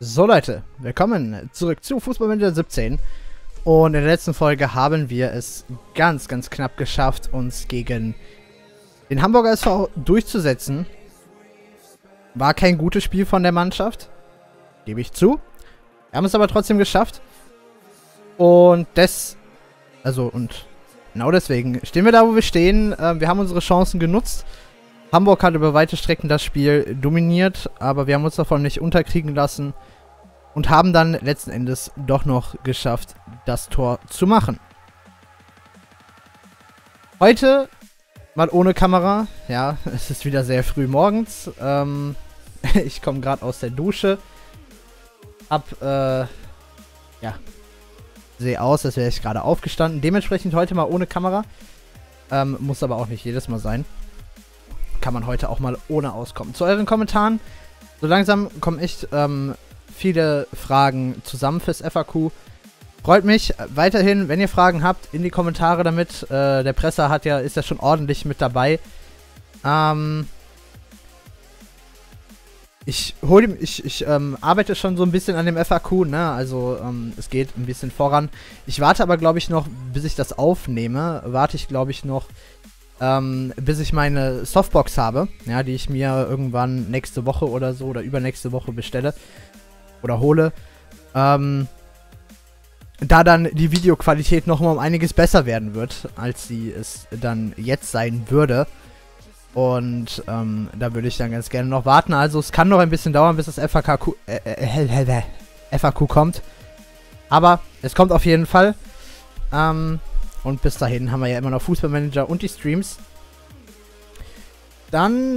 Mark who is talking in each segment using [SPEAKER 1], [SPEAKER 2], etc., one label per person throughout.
[SPEAKER 1] So Leute, willkommen zurück zu Fußballmanager 17 und in der letzten Folge haben wir es ganz knapp geschafft, uns gegen den Hamburger SV durchzusetzen. War kein gutes Spiel von der Mannschaft, gebe ich zu. Wir haben es aber trotzdem geschafft und genau deswegen stehen wir da, wo wir stehen. Wir haben unsere Chancen genutzt. Hamburg hat über weite Strecken das Spiel dominiert, aber wir haben uns davon nicht unterkriegen lassen und haben dann letzten Endes doch noch geschafft, das Tor zu machen. Heute mal ohne Kamera. Ja, es ist wieder sehr früh morgens. Ich komme gerade aus der Dusche. Sehe aus, als wäre ich gerade aufgestanden. Dementsprechend heute mal ohne Kamera. Muss aber auch nicht jedes Mal sein. Kann man heute auch mal ohne auskommen. Zu euren Kommentaren. So langsam kommen echt viele Fragen zusammen fürs FAQ. Freut mich weiterhin, wenn ihr Fragen habt, in die Kommentare damit. Der Presser ist ja schon ordentlich mit dabei. Ich arbeite schon so ein bisschen an dem FAQ, ne? Also es geht ein bisschen voran. Ich warte aber, glaube ich, noch, bis ich das aufnehme, bis ich meine Softbox habe, ja, die ich mir irgendwann nächste Woche oder so oder übernächste Woche bestelle oder hole, da dann die Videoqualität nochmal um einiges besser werden wird, als sie es dann jetzt sein würde. Und da würde ich dann ganz gerne noch warten. Also es kann noch ein bisschen dauern, bis das FAQ kommt. Aber es kommt auf jeden Fall. Und bis dahin haben wir ja immer noch Fußballmanager und die Streams. Dann,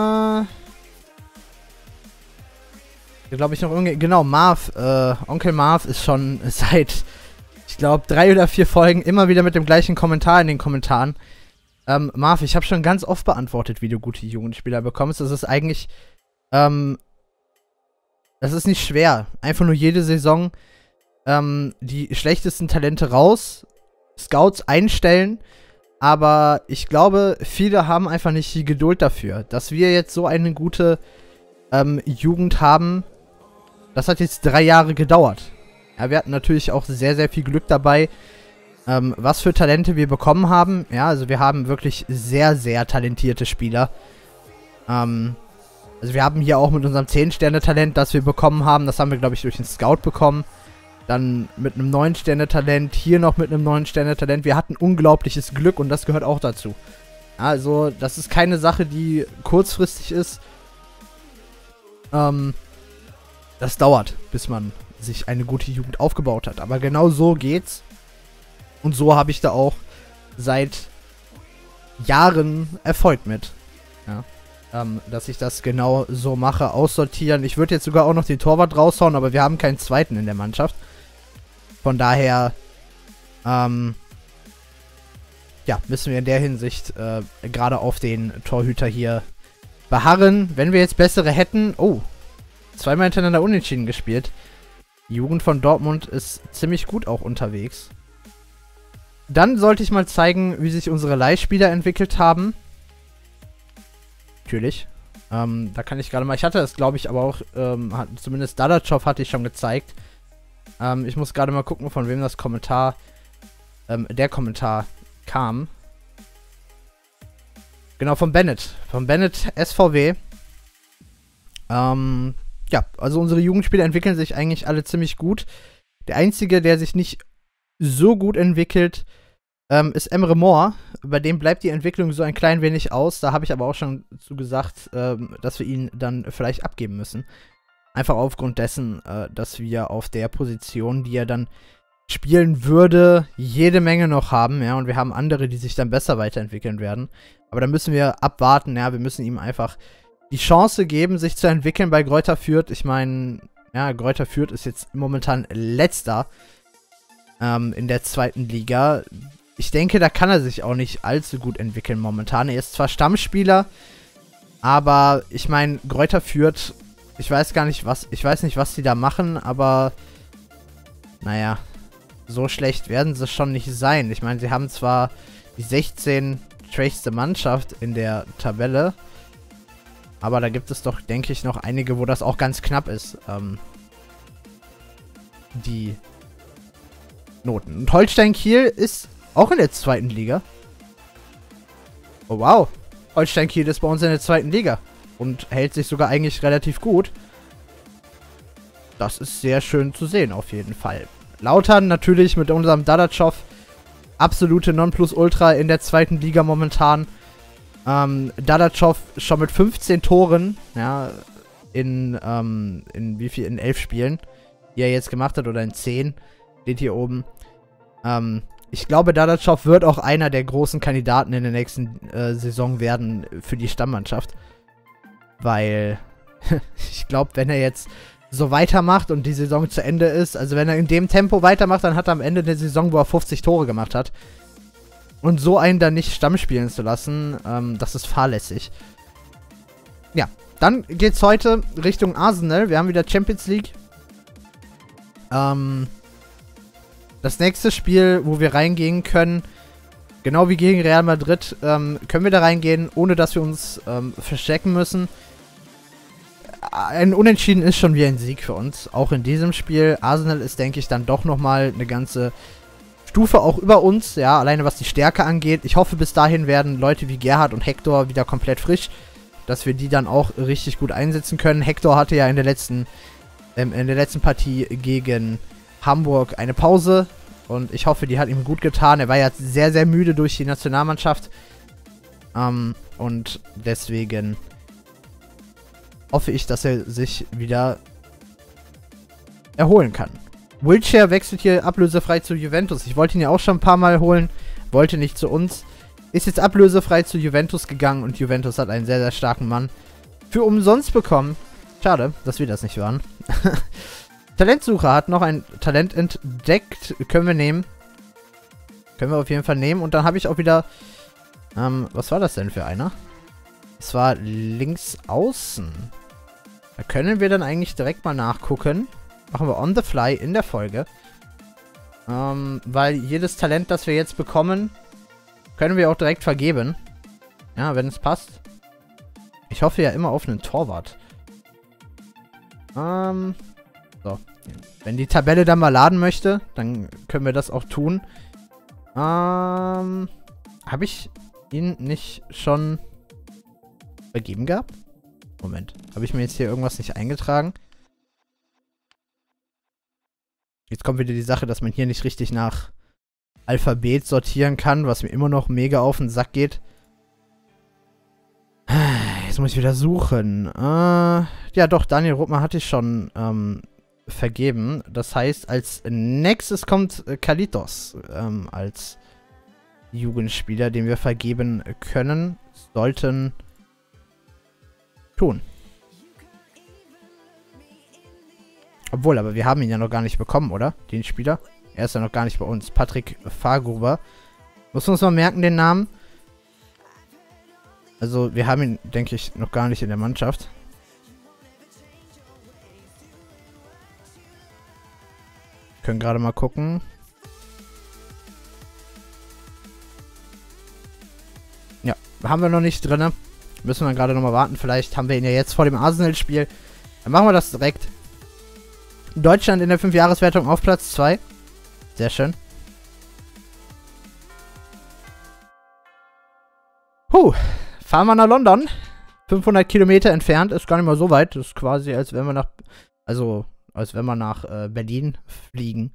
[SPEAKER 1] glaube ich noch irgendwie, genau, Onkel Marv ist schon seit, ich glaube, 3 oder 4 Folgen immer wieder mit dem gleichen Kommentar in den Kommentaren. Marv, ich habe schon ganz oft beantwortet, wie du gute Jugendspieler bekommst. Das ist eigentlich, das ist nicht schwer. Einfach nur jede Saison die schlechtesten Talente raus, Scouts einstellen, aber ich glaube, viele haben einfach nicht die Geduld dafür. Dass wir jetzt so eine gute Jugend haben, das hat jetzt 3 Jahre gedauert. Ja, wir hatten natürlich auch sehr viel Glück dabei, was für Talente wir bekommen haben. Ja, also wir haben wirklich sehr talentierte Spieler. Also wir haben hier auch mit unserem 10-Sterne-Talent, das wir bekommen haben, das haben wir, glaube ich, durch den Scout bekommen. Dann mit einem 9-Sterne-Talent, hier noch mit einem 9-Sterne-Talent. Wir hatten unglaubliches Glück und das gehört auch dazu. Also, das ist keine Sache, die kurzfristig ist. Das dauert, bis man sich eine gute Jugend aufgebaut hat. Aber genau so geht's. Und so habe ich da auch seit Jahren Erfolg mit. Ja. Dass ich das genau so mache, aussortieren. Ich würde jetzt sogar auch noch den Torwart raushauen, aber wir haben keinen zweiten in der Mannschaft. Von daher, müssen wir in der Hinsicht gerade auf den Torhüter hier beharren. Wenn wir jetzt bessere hätten... Oh, 2-mal hintereinander unentschieden gespielt. Die Jugend von Dortmund ist ziemlich gut auch unterwegs. Dann sollte ich mal zeigen, wie sich unsere Leihspieler entwickelt haben. Natürlich. Da kann ich gerade mal... Ich hatte das, glaube ich, aber auch... zumindest Dadachow hatte ich schon gezeigt. Ich muss gerade mal gucken, von wem das der Kommentar kam. Genau, von Bennett. Von Bennett SVW. Also unsere Jugendspieler entwickeln sich eigentlich alle ziemlich gut. Der einzige, der sich nicht so gut entwickelt, ist Emre Mor. Bei dem bleibt die Entwicklung so ein klein wenig aus. Da habe ich aber auch schon zu gesagt, dass wir ihn dann vielleicht abgeben müssen. Einfach aufgrund dessen, dass wir auf der Position, die er dann spielen würde, jede Menge noch haben. Ja, und wir haben andere, die sich dann besser weiterentwickeln werden. Aber da müssen wir abwarten. Ja, wir müssen ihm einfach die Chance geben, sich zu entwickeln bei Greuther Fürth. Ich meine, ja, Greuther Fürth ist jetzt momentan letzter in der 2. Liga. Ich denke, da kann er sich auch nicht allzu gut entwickeln momentan. Er ist zwar Stammspieler, aber ich meine, Greuther Fürth, ich weiß nicht, was die da machen, aber naja, so schlecht werden sie schon nicht sein. Ich meine, sie haben zwar die 16 schwächste Mannschaft in der Tabelle, aber da gibt es doch, denke ich, noch einige, wo das auch ganz knapp ist. die Noten. Und Holstein Kiel ist auch in der 2. Liga. Oh wow. Holstein Kiel ist bei uns in der 2. Liga. Und hält sich sogar eigentlich relativ gut. Das ist sehr schön zu sehen, auf jeden Fall. Lautern natürlich mit unserem Dadatschow. Absolute Nonplusultra in der 2. Liga momentan. Dadatschow schon mit 15 Toren. Ja, in wie viel? In 11 Spielen. Die er jetzt gemacht hat. Oder in 10. Steht hier oben. Ich glaube, Dadatschow wird auch einer der großen Kandidaten in der nächsten Saison werden für die Stammmannschaft. Weil ich glaube, wenn er jetzt so weitermacht und die Saison zu Ende ist, also wenn er in dem Tempo weitermacht, dann hat er am Ende der Saison, wo er 50 Tore gemacht hat. Und so einen dann nicht Stamm spielen zu lassen, das ist fahrlässig. Ja, dann geht's heute Richtung Arsenal. Wir haben wieder Champions League. Das nächste Spiel, wo wir reingehen können, genau wie gegen Real Madrid, können wir da reingehen, ohne dass wir uns verstecken müssen. Ein Unentschieden ist schon wie ein Sieg für uns, auch in diesem Spiel. Arsenal ist, denke ich, dann doch nochmal eine ganze Stufe auch über uns, ja, alleine was die Stärke angeht. Ich hoffe, bis dahin werden Leute wie Gerhard und Hector wieder komplett frisch, dass wir die dann auch richtig gut einsetzen können. Hector hatte ja in der letzten Partie gegen Hamburg eine Pause und ich hoffe, die hat ihm gut getan. Er war ja sehr, sehr müde durch die Nationalmannschaft und deswegen hoffe ich, dass er sich wieder erholen kann. Wilshere wechselt hier ablösefrei zu Juventus. Ich wollte ihn ja auch schon ein paar Mal holen, wollte nicht zu uns. Ist jetzt ablösefrei zu Juventus gegangen und Juventus hat einen sehr, sehr starken Mann für umsonst bekommen. Schade, dass wir das nicht waren. Talentsucher hat noch ein Talent entdeckt. Können wir nehmen. Können wir auf jeden Fall nehmen. Und dann habe ich auch wieder... was war das denn für einer? Es war links außen. Da können wir dann eigentlich direkt mal nachgucken. Machen wir on the fly in der Folge. Weil jedes Talent, das wir jetzt bekommen, können wir auch direkt vergeben. Ja, wenn es passt. Ich hoffe ja immer auf einen Torwart. So. Wenn die Tabelle dann mal laden möchte, dann können wir das auch tun. Habe ich ihn nicht schon vergeben gehabt? Moment. Habe ich mir jetzt hier irgendwas nicht eingetragen? Jetzt kommt wieder die Sache, dass man hier nicht richtig nach Alphabet sortieren kann, was mir immer noch mega auf den Sack geht. Jetzt muss ich wieder suchen. Ja doch, Daniel Ruppmann hatte ich schon vergeben. Das heißt, als nächstes kommt Kalitos als Jugendspieler, den wir vergeben können, sollten tun. Obwohl, aber wir haben ihn ja noch gar nicht bekommen, oder? Den Spieler. Er ist ja noch gar nicht bei uns. Patrick Fahrgruber. Muss uns mal merken, den Namen. Also, wir haben ihn, denke ich, noch gar nicht in der Mannschaft. Können gerade mal gucken. Ja, haben wir noch nicht drin. Müssen wir gerade noch mal warten. Vielleicht haben wir ihn ja jetzt vor dem Arsenal-Spiel. Dann machen wir das direkt. Deutschland in der 5-Jahres-Wertung auf Platz 2. Sehr schön. Fahren wir nach London. 500 Kilometer entfernt. Ist gar nicht mal so weit. Das ist quasi, als wenn wir nach... Also, als wenn wir nach Berlin fliegen.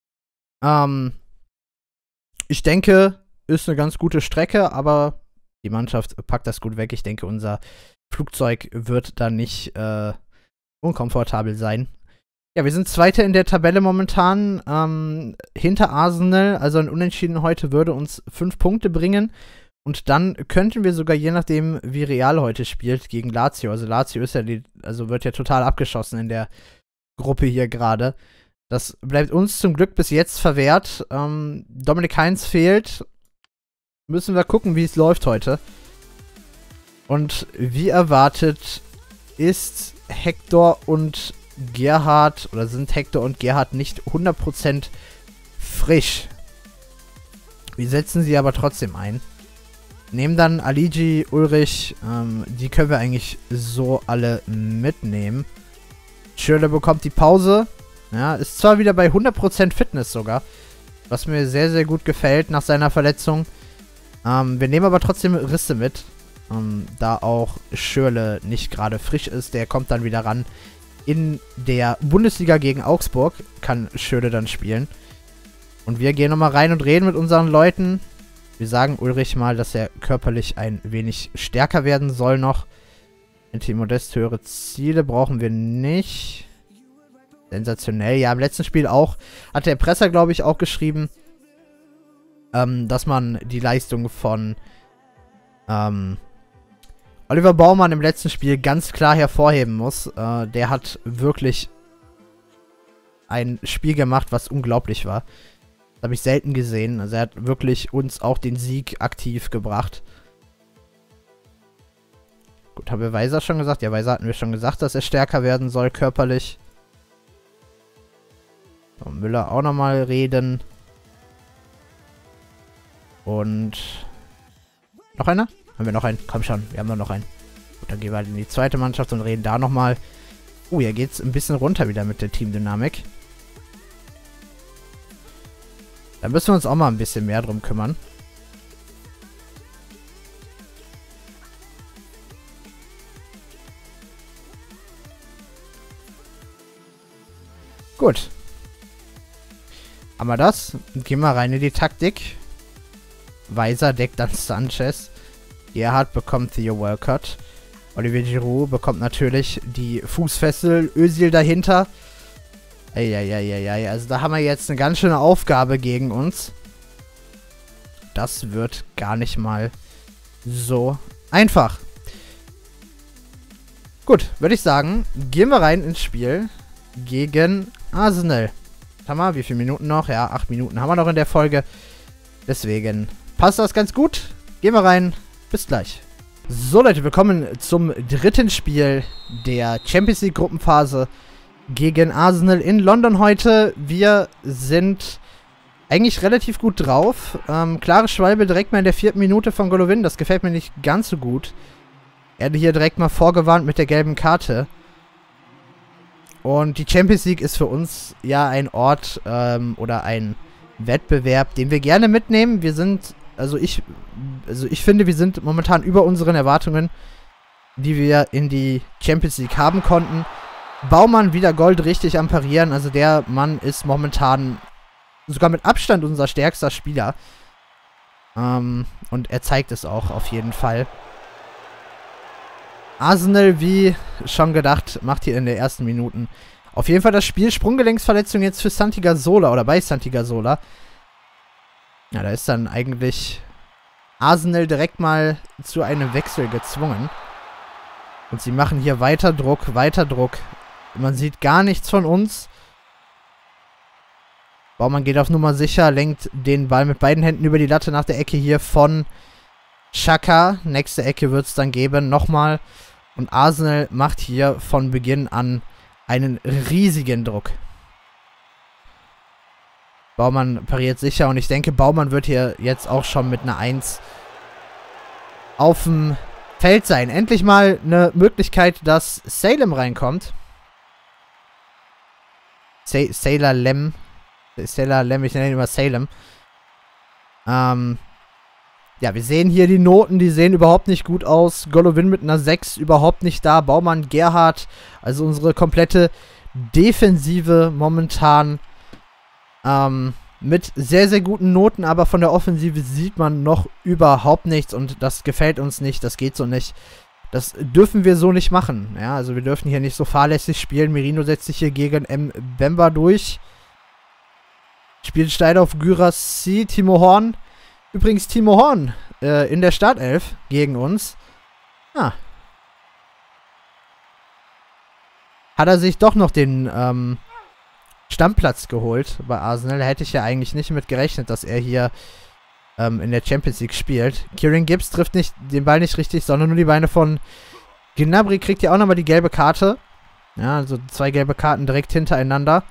[SPEAKER 1] Ich denke, ist eine ganz gute Strecke, aber die Mannschaft packt das gut weg. Ich denke, unser Flugzeug wird da nicht unkomfortabel sein. Ja, wir sind Zweiter in der Tabelle momentan, hinter Arsenal. Also ein Unentschieden heute würde uns 5 Punkte bringen. Und dann könnten wir sogar, je nachdem, wie Real heute spielt, gegen Lazio. Also Lazio ist ja wird ja total abgeschossen in der Gruppe hier gerade. Das bleibt uns zum Glück bis jetzt verwehrt. Dominik Heinz fehlt. Müssen wir gucken, wie es läuft heute. Und wie erwartet ist Hector und Gerhard, oder sind Hector und Gerhard nicht 100% frisch. Wir setzen sie aber trotzdem ein. Nehmen dann Aligi, Ulrich, die können wir eigentlich so alle mitnehmen. Schürrle bekommt die Pause. Ja, ist zwar wieder bei 100% Fitness sogar. Was mir sehr, sehr gut gefällt nach seiner Verletzung. Wir nehmen aber trotzdem Risse mit. Da auch Schürrle nicht gerade frisch ist. Der kommt dann wieder ran. In der Bundesliga gegen Augsburg kann Schürrle dann spielen. Und wir gehen nochmal rein und reden mit unseren Leuten. Wir sagen Ulrich mal, dass er körperlich ein wenig stärker werden soll noch. Modest höhere Ziele brauchen wir nicht. Sensationell. Ja, im letzten Spiel auch. Hat der Presser, glaube ich, auch geschrieben, dass man die Leistung von Oliver Baumann im letzten Spiel ganz klar hervorheben muss. Der hat wirklich ein Spiel gemacht, was unglaublich war. Das habe ich selten gesehen. Also er hat wirklich uns auch den Sieg aktiv gebracht. Gut, haben wir Weiser schon gesagt? Ja, Weiser hatten wir schon gesagt, dass er stärker werden soll körperlich. So, Müller auch nochmal reden. Und noch einer? Haben wir noch einen? Komm schon, wir haben nur noch einen. Gut, dann gehen wir halt in die zweite Mannschaft und reden da nochmal. Hier geht's ein bisschen runter wieder mit der Teamdynamik. Da müssen wir uns auch mal ein bisschen mehr drum kümmern. Gut. Haben wir das? Gehen wir rein in die Taktik. Weiser deckt dann Sanchez. Gerhard bekommt Theo Walcott. Olivier Giroud bekommt natürlich die Fußfessel. Özil dahinter. Eieieiei. Also da haben wir jetzt eine ganz schöne Aufgabe gegen uns. Das wird gar nicht mal so einfach. Gut, würde ich sagen, gehen wir rein ins Spiel gegen Arsenal. Haben wir, wie viele Minuten noch? Ja, 8 Minuten haben wir noch in der Folge. Deswegen passt das ganz gut. Gehen wir rein. Bis gleich. So Leute, willkommen zum dritten Spiel der Champions League Gruppenphase gegen Arsenal in London heute. Wir sind eigentlich relativ gut drauf. Klare Schwalbe direkt mal in der 4. Minute von Golovin. Das gefällt mir nicht ganz so gut. Er hat hier direkt mal vorgewarnt mit der gelben Karte. Und die Champions League ist für uns ja ein Ort oder ein Wettbewerb, den wir gerne mitnehmen. Wir sind, also ich finde, wir sind momentan über unseren Erwartungen, die wir in die Champions League haben konnten. Baumann wieder Gold richtig am Parieren. Also der Mann ist momentan sogar mit Abstand unser stärkster Spieler. Und er zeigt es auch auf jeden Fall. Arsenal, wie schon gedacht, macht hier in den ersten Minuten auf jeden Fall das Spiel. Sprunggelenksverletzung jetzt für Santi Cazorla oder bei Santi Cazorla. Ja, da ist dann eigentlich Arsenal direkt mal zu einem Wechsel gezwungen. Und sie machen hier weiter Druck, weiter Druck. Man sieht gar nichts von uns. Baumann geht auf Nummer sicher, lenkt den Ball mit beiden Händen über die Latte nach der Ecke hier von Xhaka. Nächste Ecke wird es dann geben, nochmal. Und Arsenal macht hier von Beginn an einen riesigen Druck. Baumann pariert sicher und ich denke, Baumann wird hier jetzt auch schon mit einer 1 auf dem Feld sein. Endlich mal eine Möglichkeit, dass Salem reinkommt. Salem, ich nenne ihn immer Salem. Ja, wir sehen hier die Noten, die sehen überhaupt nicht gut aus. Golovin mit einer 6 überhaupt nicht da. Baumann, Gerhard, also unsere komplette Defensive momentan mit sehr, sehr guten Noten, aber von der Offensive sieht man noch überhaupt nichts und das gefällt uns nicht, das geht so nicht. Das dürfen wir so nicht machen. Ja, also wir dürfen hier nicht so fahrlässig spielen. Merino setzt sich hier gegen Mbemba durch. Spielt steil auf Guirassy, Timo Horn. Übrigens Timo Horn in der Startelf gegen uns. Ah. Hat er sich doch noch den Stammplatz geholt bei Arsenal. Da hätte ich ja eigentlich nicht mit gerechnet, dass er hier in der Champions League spielt. Kieran Gibbs trifft nicht den Ball nicht richtig, sondern nur die Beine von Gnabry. Kriegt ja auch nochmal die gelbe Karte. Ja, also 2 gelbe Karten direkt hintereinander.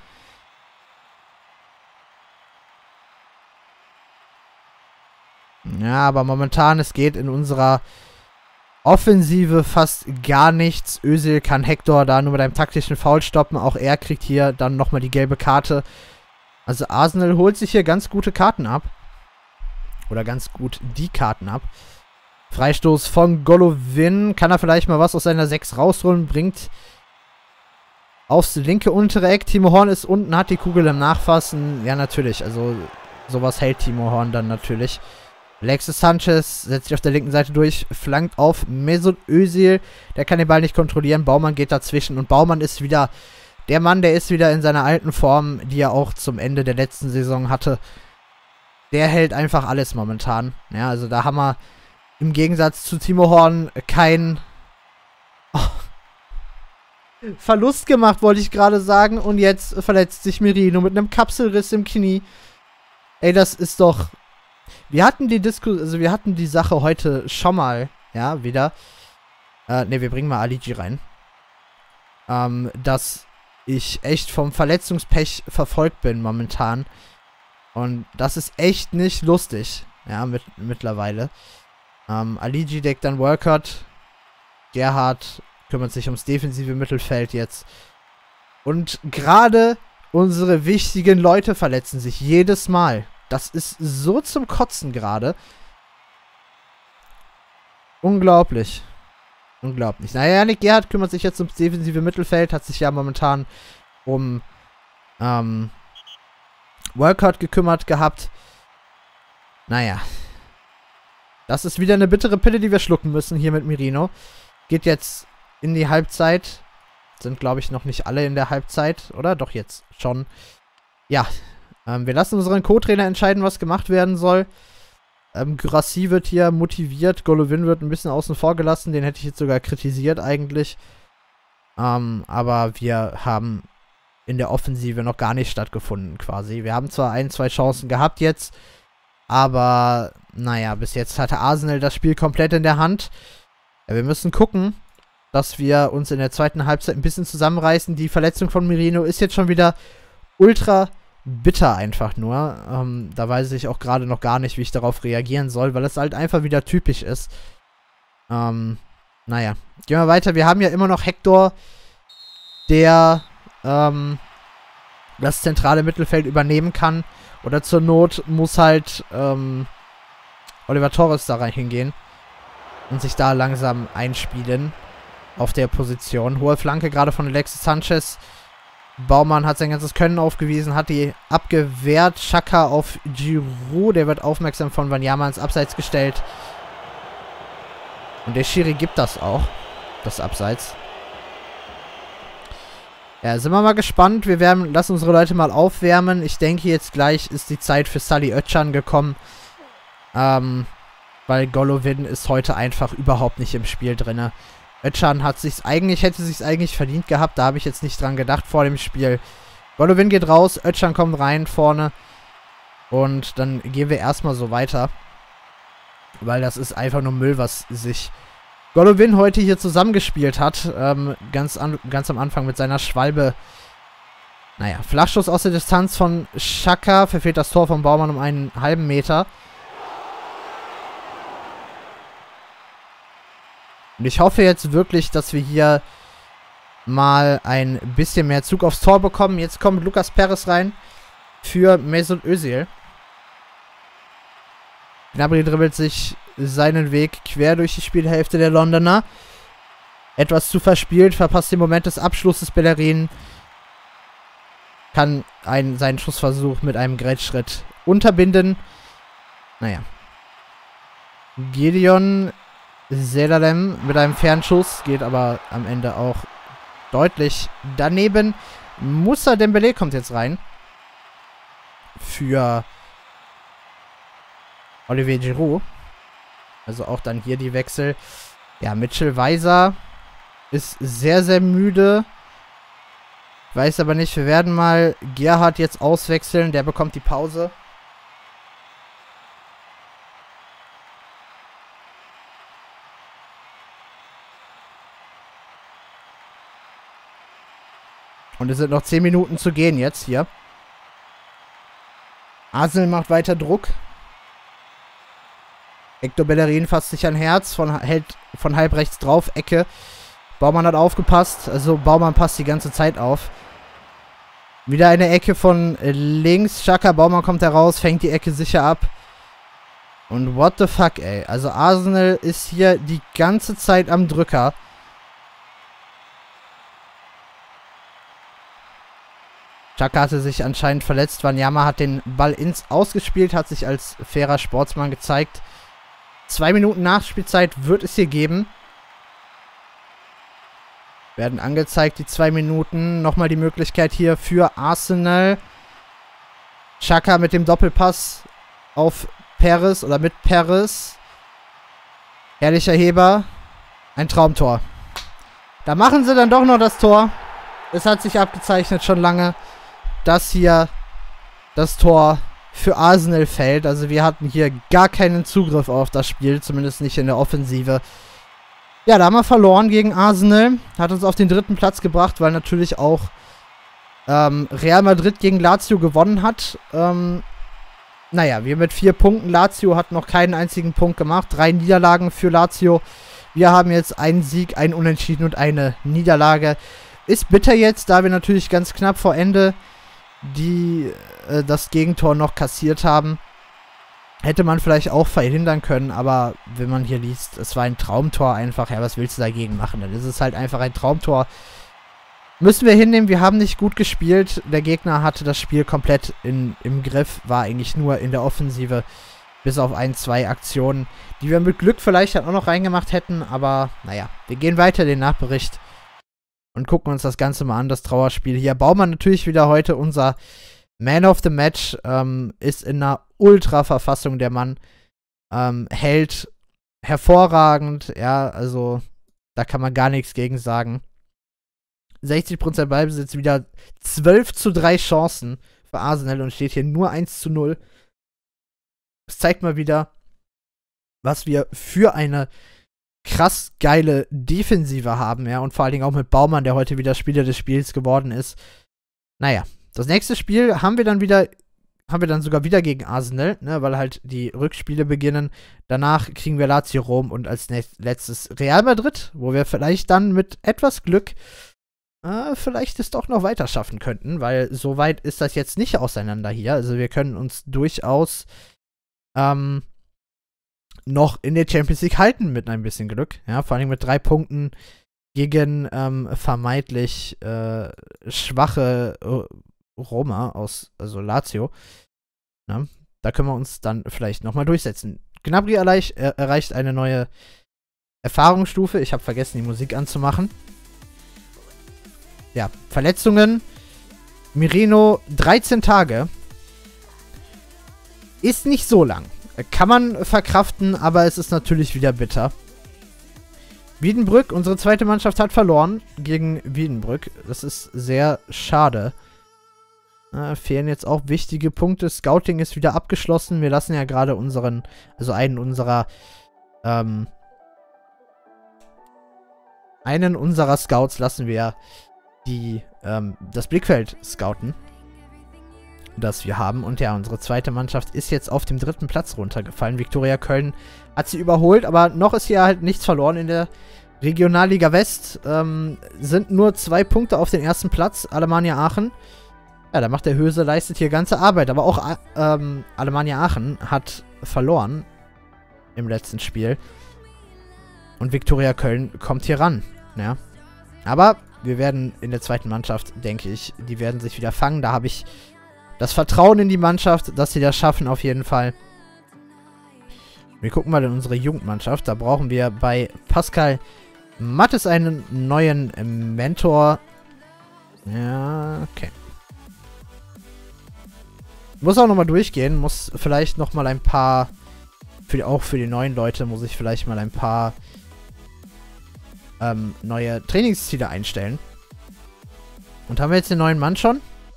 [SPEAKER 1] Ja, aber momentan, es geht in unserer Offensive fast gar nichts. Özil kann Hector da nur mit einem taktischen Foul stoppen. Auch er kriegt hier dann nochmal die gelbe Karte. Also Arsenal holt sich hier ganz gute Karten ab. Oder ganz gut die Karten ab. Freistoß von Golovin. Kann er vielleicht mal was aus seiner 6 rausholen. Bringt aufs linke untere Eck. Timo Horn ist unten, hat die Kugel im Nachfassen. Ja, natürlich. Also sowas hält Timo Horn dann natürlich. Alexis Sanchez setzt sich auf der linken Seite durch, flankt auf Mesut Özil. Der kann den Ball nicht kontrollieren. Baumann geht dazwischen. Und Baumann ist wieder der Mann, der ist wieder in seiner alten Form, die er auch zum Ende der letzten Saison hatte. Der hält einfach alles momentan. Ja, also da haben wir im Gegensatz zu Timo Horn keinen Verlust gemacht, wollte ich gerade sagen. Und jetzt verletzt sich Merino mit einem Kapselriss im Knie. Ey, das ist doch... Wir hatten wir hatten die Sache heute schon mal, ja, wieder. Wir bringen mal Aligi rein. Dass ich echt vom Verletzungspech verfolgt bin momentan. Und das ist echt nicht lustig, ja, mittlerweile. Aligi deckt dann Walcott. Gerhard kümmert sich ums defensive Mittelfeld jetzt. Und gerade unsere wichtigen Leute verletzen sich jedes Mal. Das ist so zum Kotzen gerade. Unglaublich. Unglaublich. Naja, Yannick Gerhardt kümmert sich jetzt ums defensive Mittelfeld. Hat sich ja momentan um Walcott gekümmert gehabt. Naja. Das ist wieder eine bittere Pille, die wir schlucken müssen hier mit Merino. Geht jetzt in die Halbzeit. Sind, glaube ich, noch nicht alle in der Halbzeit. Oder? Doch jetzt schon. Ja. Wir lassen unseren Co-Trainer entscheiden, was gemacht werden soll. Guirassy wird hier motiviert. Golovin wird ein bisschen außen vor gelassen. Den hätte ich jetzt sogar kritisiert eigentlich. Aber wir haben in der Offensive noch gar nicht stattgefunden quasi. Wir haben zwar 1, 2 Chancen gehabt jetzt. Aber, naja, bis jetzt hatte Arsenal das Spiel komplett in der Hand. Ja, wir müssen gucken, dass wir uns in der zweiten Halbzeit ein bisschen zusammenreißen. Die Verletzung von Merino ist jetzt schon wieder ultra bitter einfach nur. Da weiß ich auch gerade noch gar nicht, wie ich darauf reagieren soll, weil es halt einfach wieder typisch ist. Naja, gehen wir weiter. Wir haben ja immer noch Hector, der das zentrale Mittelfeld übernehmen kann. Oder zur Not muss halt Oliver Torres da rein hingehen und sich da langsam einspielen auf der Position. Hohe Flanke gerade von Alexis Sanchez. Baumann hat sein ganzes Können aufgewiesen, hat die abgewehrt. Xhaka auf Giroud, der wird aufmerksam von Wanyama ins Abseits gestellt. Und der Schiri gibt das auch, das Abseits. Ja, sind wir mal gespannt. Lassen unsere Leute mal aufwärmen. Ich denke, jetzt gleich ist die Zeit für Salih Özcan gekommen. Weil Golovin ist heute einfach überhaupt nicht im Spiel drin. Özcan hätte sich's eigentlich verdient gehabt. Da habe ich jetzt nicht dran gedacht vor dem Spiel. Golovin geht raus, Özcan kommt rein vorne. Und dann gehen wir erstmal so weiter. Weil das ist einfach nur Müll, was sich Golovin heute hier zusammengespielt hat. Ganz am Anfang mit seiner Schwalbe. Naja, Flachschuss aus der Distanz von Xhaka. Verfehlt das Tor von Baumann um einen halben Meter. Und ich hoffe jetzt wirklich, dass wir hier mal ein bisschen mehr Zug aufs Tor bekommen. Jetzt kommt Lucas Perez rein für Mesut Özil. Gnabry dribbelt sich seinen Weg quer durch die Spielhälfte der Londoner. Etwas zu verspielt, verpasst den Moment des Abschlusses. Bellerin kann seinen Schussversuch mit einem Grätschritt unterbinden. Naja. Gideon Zelalem mit einem Fernschuss, geht aber am Ende auch deutlich daneben. Moussa Dembélé kommt jetzt rein. Für Olivier Giroud. Also auch dann hier die Wechsel. Ja, Mitchell Weiser ist sehr, sehr müde. Weiß aber nicht, wir werden mal Gerhard jetzt auswechseln. Der bekommt die Pause. Und es sind noch 10 Minuten zu gehen jetzt hier. Arsenal macht weiter Druck. Hector Bellerin fasst sich ein Herz, hält von halb rechts drauf, Ecke. Baumann hat aufgepasst, also Baumann passt die ganze Zeit auf. Wieder eine Ecke von links, Xhaka, Baumann kommt heraus, fängt die Ecke sicher ab. Und what the fuck, ey. Also Arsenal ist hier die ganze Zeit am Drücker. Xhaka hatte sich anscheinend verletzt. Wanyama hat den Ball ins Ausgespielt, hat sich als fairer Sportsmann gezeigt. 2 Minuten Nachspielzeit wird es hier geben. Werden angezeigt, die 2 Minuten. Nochmal die Möglichkeit hier für Arsenal. Xhaka mit dem Doppelpass auf Perez oder mit Perez. Herrlicher Heber. Ein Traumtor. Da machen sie dann doch noch das Tor. Es hat sich abgezeichnet schon lange, dass hier das Tor für Arsenal fällt. Also wir hatten hier gar keinen Zugriff auf das Spiel, zumindest nicht in der Offensive. Ja, da haben wir verloren gegen Arsenal. Hat uns auf den 3. Platz gebracht, weil natürlich auch Real Madrid gegen Lazio gewonnen hat. Naja, wir mit 4 Punkten. Lazio hat noch keinen einzigen Punkt gemacht. 3 Niederlagen für Lazio. Wir haben jetzt einen Sieg, einen Unentschieden und eine Niederlage. Ist bitter jetzt, da wir natürlich ganz knapp vor Ende das Gegentor noch kassiert haben. Hätte man vielleicht auch verhindern können, aber wenn man hier liest, es war ein Traumtor einfach. Ja, was willst du dagegen machen? Dann ist es halt einfach ein Traumtor. Müssen wir hinnehmen, wir haben nicht gut gespielt. Der Gegner hatte das Spiel komplett im Griff, war eigentlich nur in der Offensive, bis auf 1, 2 Aktionen, die wir mit Glück vielleicht auch noch reingemacht hätten. Aber naja, wir gehen weiter in den Nachbericht und gucken uns das Ganze mal an, das Trauerspiel hier. Baumann natürlich wieder heute unser Man of the Match, ist in einer Ultra-Verfassung der Mann, hält hervorragend, ja, also da kann man gar nichts gegen sagen. 60% Ballbesitz, wieder 12:3 Chancen für Arsenal und steht hier nur 1:0. Das zeigt mal wieder, was wir für eine krass geile Defensive haben, ja, und vor allen Dingen auch mit Baumann, der heute wieder Spieler des Spiels geworden ist. Naja, das nächste Spiel haben wir dann sogar wieder gegen Arsenal, ne, weil halt die Rückspiele beginnen. Danach kriegen wir Lazio Rom und als letztes Real Madrid, wo wir vielleicht dann mit etwas Glück vielleicht es doch noch weiter schaffen könnten, weil so weit ist das jetzt nicht auseinander hier. Also wir können uns durchaus noch in der Champions League halten mit ein bisschen Glück. Ja, vor allem mit 3 Punkten gegen vermeintlich schwache Roma also Lazio. Na, da können wir uns dann vielleicht nochmal durchsetzen. Gnabry erreicht eine neue Erfahrungsstufe. Ich habe vergessen, die Musik anzumachen. Ja, Verletzungen. Merino 13 Tage. Ist nicht so lang. Kann man verkraften, aber es ist natürlich wieder bitter. Wiedenbrück, unsere zweite Mannschaft hat verloren gegen Wiedenbrück. Das ist sehr schade. Fehlen jetzt auch wichtige Punkte. Scouting ist wieder abgeschlossen. Wir lassen ja gerade einen unserer Scouts lassen wir das Blickfeld scouten, das wir haben. Und ja, unsere zweite Mannschaft ist jetzt auf dem 3. Platz runtergefallen. Viktoria Köln hat sie überholt, aber noch ist hier halt nichts verloren in der Regionalliga West. Sind nur 2 Punkte auf den 1. Platz. Alemannia Aachen. Ja, da macht der Höse, leistet hier ganze Arbeit. Aber auch Alemannia Aachen hat verloren im letzten Spiel. Und Viktoria Köln kommt hier ran. Ja. Aber wir werden in der zweiten Mannschaft, denke ich, die werden sich wieder fangen. Da habe ich das Vertrauen in die Mannschaft, dass sie das schaffen auf jeden Fall. Wir gucken mal in unsere Jugendmannschaft. Da brauchen wir bei Pascal Mattes einen neuen Mentor. Ja, okay. Muss auch nochmal durchgehen. Muss vielleicht nochmal ein paar, auch für die neuen Leute, muss ich vielleicht mal ein paar neue Trainingsziele einstellen. Und haben wir jetzt den neuen Mann schon?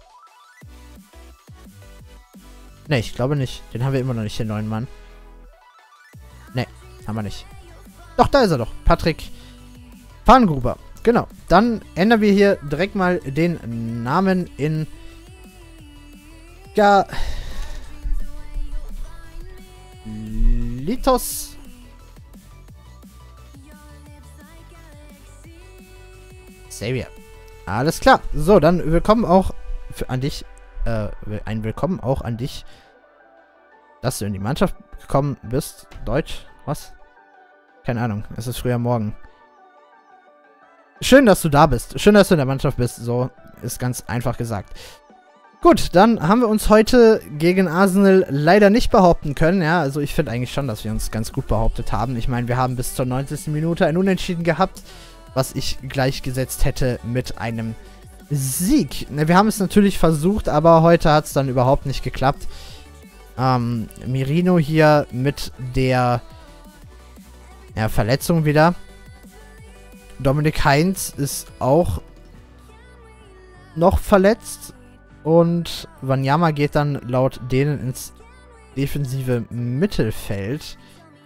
[SPEAKER 1] Ne, ich glaube nicht. Den haben wir immer noch nicht, den neuen Mann. Ne, haben wir nicht. Doch, da ist er doch. Patrick Pfannengruber. Genau. Dann ändern wir hier direkt mal den Namen in Litos Xavier. Alles klar. So, dann willkommen auch an dich. Ein Willkommen auch an dich, dass du in die Mannschaft gekommen bist. Deutsch? Was? Keine Ahnung. Es ist früher Morgen. Schön, dass du da bist. Schön, dass du in der Mannschaft bist. So ist ganz einfach gesagt. Gut, dann haben wir uns heute gegen Arsenal leider nicht behaupten können. Ja, also ich finde eigentlich schon, dass wir uns ganz gut behauptet haben. Ich meine, wir haben bis zur 90. Minute ein Unentschieden gehabt, was ich gleichgesetzt hätte mit einem Sieg. Wir haben es natürlich versucht, aber heute hat es dann überhaupt nicht geklappt. Merino hier mit der Verletzung wieder. Dominik Heinz ist auch noch verletzt. Und Wanyama geht dann laut denen ins defensive Mittelfeld.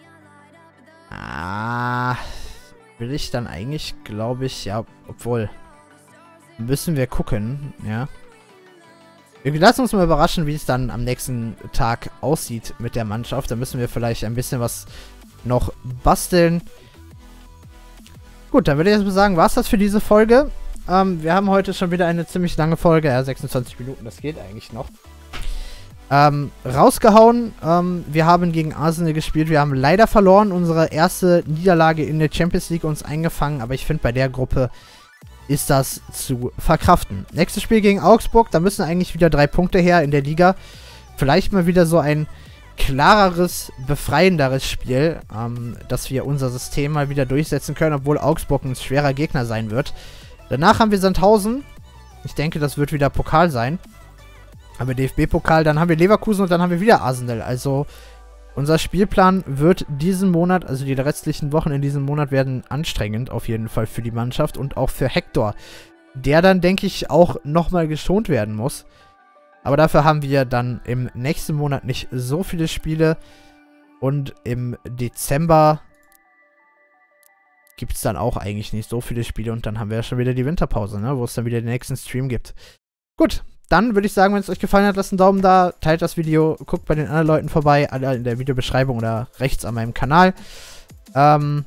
[SPEAKER 1] Will ich dann eigentlich, glaube ich, ja, obwohl... Müssen wir gucken, ja. Wir lassen uns mal überraschen, wie es dann am nächsten Tag aussieht mit der Mannschaft. Da müssen wir vielleicht ein bisschen was noch basteln. Gut, dann würde ich jetzt mal sagen, war es das für diese Folge. Wir haben heute schon wieder eine ziemlich lange Folge. Ja, 26 Minuten, das geht eigentlich noch. Rausgehauen. Wir haben gegen Arsenal gespielt. Wir haben leider verloren. Unsere erste Niederlage in der Champions League uns eingefangen. Aber ich finde, bei der Gruppe ist das zu verkraften. Nächstes Spiel gegen Augsburg. Da müssen eigentlich wieder 3 Punkte her in der Liga. Vielleicht mal wieder so ein klareres, befreienderes Spiel, dass wir unser System mal wieder durchsetzen können, obwohl Augsburg ein schwerer Gegner sein wird. Danach haben wir Sandhausen. Ich denke, das wird wieder Pokal sein. Haben wir DFB-Pokal, dann haben wir Leverkusen und dann haben wir wieder Arsenal. Also unser Spielplan wird diesen Monat, also die restlichen Wochen in diesem Monat werden anstrengend auf jeden Fall für die Mannschaft und auch für Hector, der dann, denke ich, auch nochmal geschont werden muss. Aber dafür haben wir dann im nächsten Monat nicht so viele Spiele und im Dezember gibt es dann auch eigentlich nicht so viele Spiele und dann haben wir ja schon wieder die Winterpause, ne, wo es dann wieder den nächsten Stream gibt. Gut, dann würde ich sagen, wenn es euch gefallen hat, lasst einen Daumen da, teilt das Video, guckt bei den anderen Leuten vorbei, alle in der Videobeschreibung oder rechts an meinem Kanal. Dann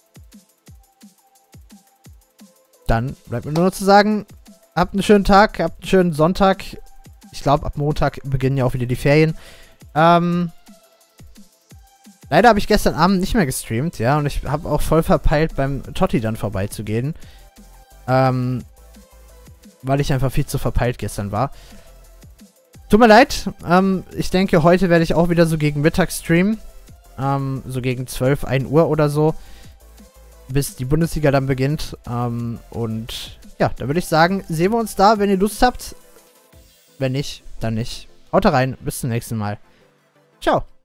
[SPEAKER 1] bleibt mir nur noch zu sagen, habt einen schönen Tag, habt einen schönen Sonntag. Ich glaube, ab Montag beginnen ja auch wieder die Ferien. Leider habe ich gestern Abend nicht mehr gestreamt, ja, und ich habe auch voll verpeilt, beim Totti dann vorbeizugehen. Weil ich einfach viel zu verpeilt gestern war. Tut mir leid. Ich denke, heute werde ich auch wieder so gegen Mittag streamen. So gegen 12, 1 Uhr oder so. Bis die Bundesliga dann beginnt. Und ja, da würde ich sagen, sehen wir uns da, wenn ihr Lust habt. Wenn nicht, dann nicht. Haut rein. Bis zum nächsten Mal. Ciao.